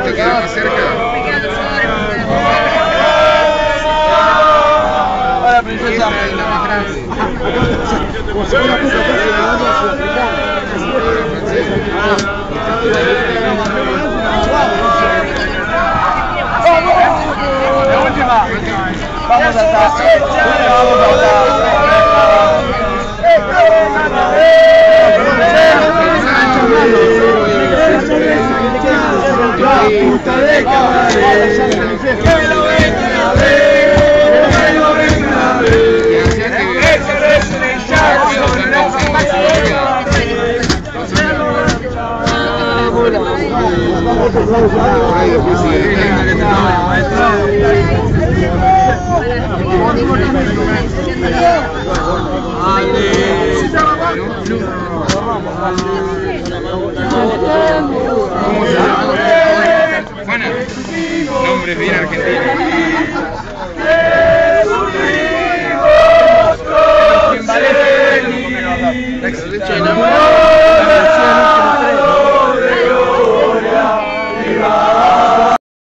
¿Te queda más cerca? Hola, princesa. La última. Vamos a estar. Puta de caballero, que lo vengan a ver, que lo vengan a ver. Ese es el hinchado sobre la familia. ¿Cómo se llama? Juana, nombre bien argentino.